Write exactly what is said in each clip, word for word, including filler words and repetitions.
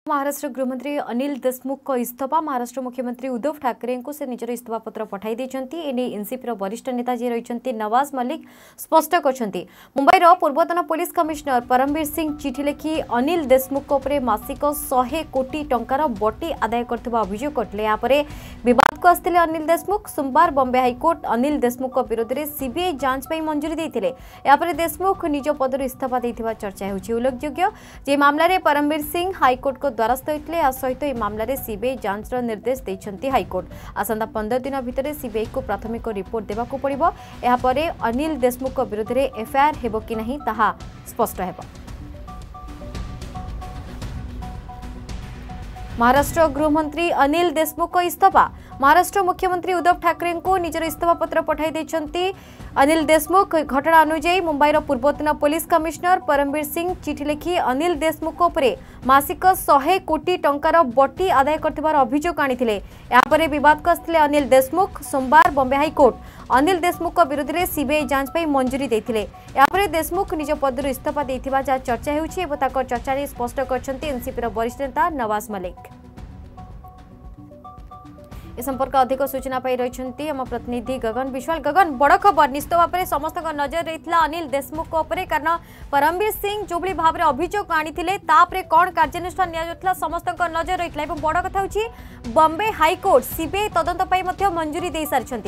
महाराष्ट्र गृहमंत्री अनिल देशमुख को इस्तीफा महाराष्ट्र मुख्यमंत्री उद्धव ठाकरे को से निजर इस्तीफा पत्र पठाई देछंती एने एनसीपी वरिष्ठ नेता जी रहिछंती नवाज मलिक स्पष्ट करछंती। मुंबईर पूर्वतन पुलिस कमिश्नर परमवीर सिंह चिठी लिखि अनिल देशमुख उपरे मासिक सौ कोटी टंकार बटी आदाय करथिबा अभियोग करथिले। या परे विवाद को आस्थिले अनिल देशमुख सोमवार बॉम्बे हाईकोर्ट अनिल देशमुख विरोध में सीबीआई जांच पई मंजूरी देथिले। या परे देशमुख निज पदरु इस्तीफा देथिबा चर्चा होछि। उल्लेखयोग्य जे मामला रे परमवीर सिंह हाईकोर्ट को द्वारस्थ होते आ सहित यह मामलें सीबीआई जांच निर्देश देते हाईकोर्ट। आसंता पंद्रह दिन भितर सीबीआई को प्राथमिक रिपोर्ट देवाक पड़िबो। एहा परे अनिल देशमुख विरोध में एफआईआर हेबो कि नहीं ताहा स्पष्ट हेबो। महाराष्ट्र गृहमंत्री अनिल देशमुख को इस्तीफा महाराष्ट्र मुख्यमंत्री उद्धव ठाकरे को निजर इस्तीफा पत्र पठाई देछंती। अनिल देशमुख घटना अनुଯାयी मुंबईर पूर्वतन पुलिस कमिश्नर परमवीर सिंह चिठी लिखि अनिल देशमुख उपरे मासिक सौ कोटी टंकार बटी आदाय करथिबार अभियोग आनिथिले। या परे विवाद को आस्थिले अनिल देशमुख सोमवार बॉम्बे हाईकोर्ट अनिल देशमुख विरोध में सीबीआई जांच पई मंजूरी देथिले। या परे देशमुख निज पदरु इस्तीफा देथिबा जा चर्चा हेउछि एवं ताकर चर्चा रे स्पष्ट करछंती एनसीपी वरिष्ठ नेता नवाज मलिक। ए संपर्क अधिक सूचना पाई रही आम प्रतिनिधि गगन विश्वाल। गगन बड़ खबर निश्चित भाव में समस्त नजर रही अनिल देशमुख उपरे कारण परमवीर सिंह जो भाव में अभियोग आनी कौन कार्यानुष्ठान नि समस्त नजर रही बड़ कथा हूँ बॉम्बे हाईकोर्ट सीबीआई तदंत मंजूरी दे सारी।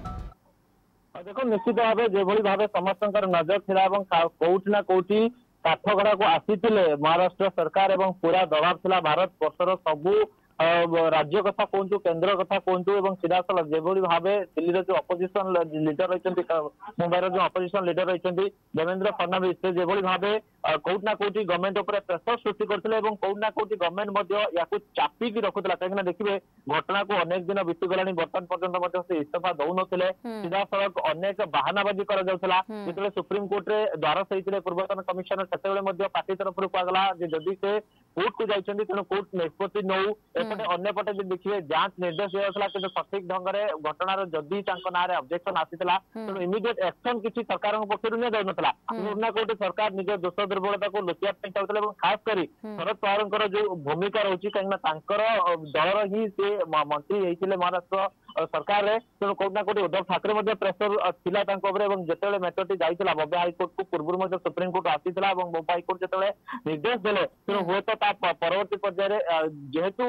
देखो निश्चित भाव जो भाव समस्त नजर थिला कौटी ना कौटी काठगड़ा को आसी महाराष्ट्र सरकार एवं पूरा दबाव थिला भारत वर्षर सबू राज्य कथा कहतु केन्द्र कथा कहतु सीधासल जो भाव दिल्ली जो अपोजिशन लीडर रही मुंबईर जो अपोजिशन लीडर रही देवेंद्र फडणवीस से जो भाव कौट ना कौटी गवर्नमेंट उपर प्रेसर सृष्टि करते कौट ना कौटी गवर्नमेंट या चापिकी रखुला कहीं देखिए घटना को अनेक दिन बीतीगला बर्तमान पर्यटन से इस्तीफा दौन सीधा सड़क अनेक बाहानाबाजी कर सुप्रीम कोर्ट रे द्वारस्थ होते पूर्वतन कमिशनर से पार्टी तरफ कहला जदि से कोर्ट को जाइए तेणु कोर्ट निष्पत्ति नौ एपटे अन्यपटे भी देखिए जांच निर्देश दिया कि सठिक ढंग से घटनार जदि ना ऑब्जेक्शन आसीला तेणु इमिडिएट एक्शन किसी सरकार पक्ष ना ना कोर्ट सरकार निज दोष दुर्बलता को लुचिया चाहते खास कर शरद पवार जो भूमिका रही कहीं दलर ही सी मंत्री होते महाराष्ट्र सरकार में तेणु कौट ना कौटी उद्धव ठाकरे प्रेसर थिला जिते मैटरटी जाइला बॉम्बे हाईकोर्ट को पूर्व सुप्रीम कोर्ट आसीला बॉम्बे हाईकोर्ट जो निर्देश देले तेणु हुए तो परवर्ती पर्यायर जेहेतु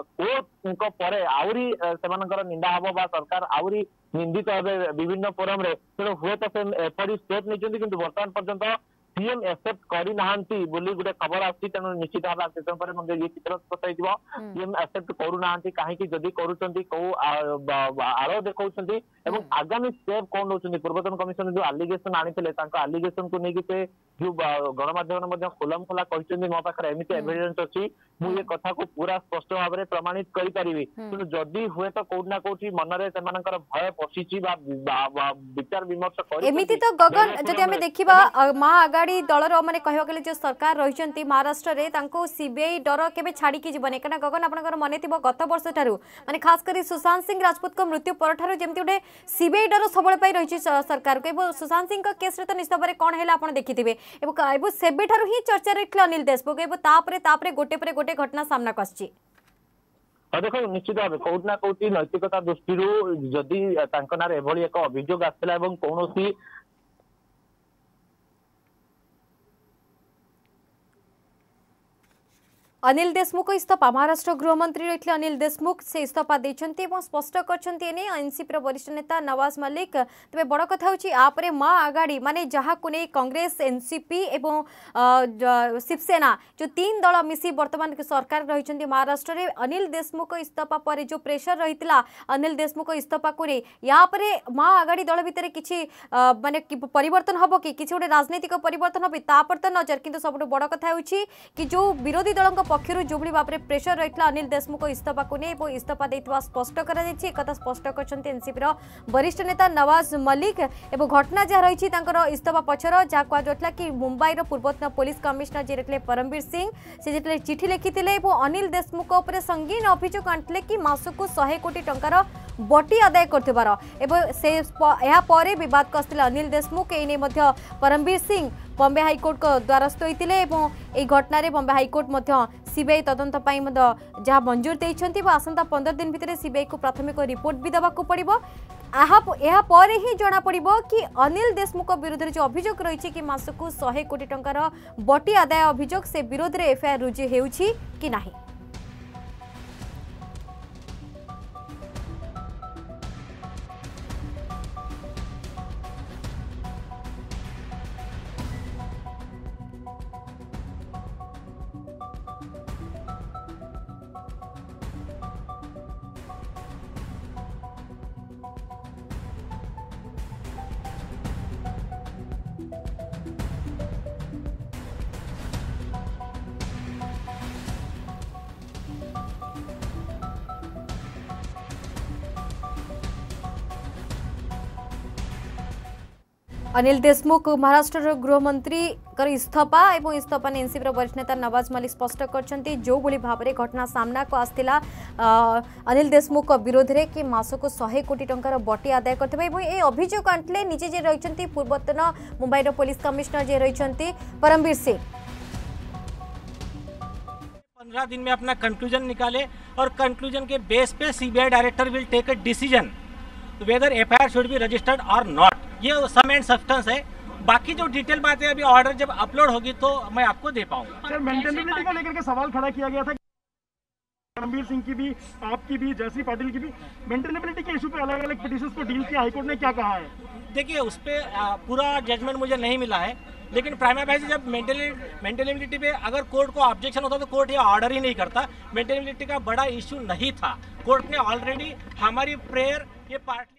कोर्ट पर आहरी से निंदा हम सरकार आहरी निंदित हे विभिन्न फोरम रे तेणु हुए तो से एपरी स्टेप नहीं कि बर्तमान पर्यंत सीएम एक्सेप्ट करना गोटे खबर आसी तेणु निश्चित भाव ये चित्र स्पष्ट हो सीएम एक्सेप्ट करूना कहीं जदि कौ आड़ देखा आगामी स्टेप कौन नौ पूर्वतन कमिशन जो आलिगेसन आनी आलिगेसन को लेकिन से जो गणमाध्यम खोलम खोला कहते मो पाखे एमती एविडेंस अच्छी मुझे कथा को पूरा स्पष्ट भाव में प्रमाणित करी तेणु जदि हुए तो कौट ना कौटी मनरे से भय पशिची विचार विमर्श एमती तो गगन जदि आम देखा माँ आगाड़ी दलर मैंने कहवा गले जो सरकार रही महाराष्ट्र में सीबीआई डर के छाड़ी जीवन कहीं गगन आप मन थी गत वर्ष ठार माने खास कर सुशांत सिंह राजपूत को मृत्यु पर जमी गोटे सीबीआई डर सब रही सरकार को सुशांत सिंह केस तो निश्चित भाव कौन है आप देखिथे सेबे ठार ही चर्चा रही अनिल देशमुख तापरे गोटे पर गोटे घटना सामना को आसी। देखो निश्चित भाव कौट ना कौटी नैतिकता दृष्टि जदि ना एक अभियोग आसला कौन अनिल देशमुख इस्तीफा महाराष्ट्र गृहमंत्री रही अनिल देशमुख से इस्तीफा देते स्पष्ट कर एनसीपी वरिष्ठ नेता नवाज मलिक। तेज बड़ कथा होपे माँ आगाड़ी माने जहाँ को नहीं कांग्रेस एनसीपी एवं शिवसेना जो तीन दल मिसी वर्तमान सरकार रही महाराष्ट्र में अनिल देशमुख इस्तीफा पर जो प्रेसर रही अनिल देशमुख इस्तीफा को या माँ आगाड़ी दल भितर किसी माने परिवर्तन हम कि किसी गोटे राजनीतिक परिवर्तन हम तापर तो नजर किंतु सब बड़ कथा कि जो विरोधी दल पक्षर जो भाव में प्रेसर रही अनिल देशमुख इस्तीफा को नहीं इस्तीफा देता स्पष्ट कर स्पष्ट कर एनसीपी वरिष्ठ नेता नवाज मलिक एवं घटना जहाँ रही इस्तीफा पछर जहाँ कहला कि मुंबईर पूर्वतन पुलिस कमिश्नर जी रखिले परमवीर सिंह से जो चिठी लिखी अनिल देशमुख संगीन अभियोग आनी कि मासक सौ कोटी टंकार बटी आदाय करथिबार एवं से ଏହା ପରେ ବିବାଦକୁ ଆସିଥିଲେ ଅନିଲ ଦେଶମୁଖ ଏଇ ନେଇ ମଧ୍ୟ परमवीर सिंह बॉम्बे हाईकोर्ट को द्वारस्थ होते यह घटन बॉम्बे हाईकोर्ट सीबीआई तदंत जहाँ मंजूर देते आसंता पंद्रह दिन भितर सीबीआई को प्राथमिक रिपोर्ट भी देवाक पड़ो यह पर ही जना पड़ो कि अनिल देशमुख विरोध में जो अभियोग रही कि मासकू सौ कोटी टंकार बटी आदाय अभियोग से विरोध में एफआईआर रुजु होउछि कि नहीं। अनिल देशमुख महाराष्ट्र गृहमंत्री इस्तफा और इस्तफा ने एनसीपी वरिष्ठ नेता नवाज मलिक स्पष्ट करछंती जो भली भाव में घटना सामना को आसला अनिल देशमुख विरोध में कि मासक सौ कोटी टंकार बटी आदाय करते ये अभियोग आंटिले निजे जे रही पूर्वतन मुंबई पुलिस कमिश्नर जे रही परमवीर सिंह पंद्रह दिन में अपना कंक्लूजन निकाले और कंक्लूजन के बेस पे CBI director will take a decision whether FIR should be registered और नॉट। ये सम एंड सब्सटेंस है, बाकी जो डिटेल बातें अभी ऑर्डर जब अपलोड होगी तो मैं आपको दे पाऊंगा। सर मेंटेनेबिलिटी को लेकर के सवाल खड़ा किया गया था परमवीर सिंह की भी, आपकी भी, जयश्री पाटिल की भी, मेंटेनेबिलिटी के इशू पे अलग अलग पिटीशंस को डील किया, हाईकोर्ट ने क्या कहा है? देखिए उस पर पूरा जजमेंट मुझे नहीं मिला है, लेकिन प्राइमा फेसी जब मेंटेनेबिलिटी पे अगर कोर्ट को ऑब्जेक्शन होता तो कोर्ट ये ऑर्डर ही नहीं करता। मेंटेनेबिलिटी का बड़ा इशू नहीं था, कोर्ट ने ऑलरेडी हमारी प्रेयर ये पार्ट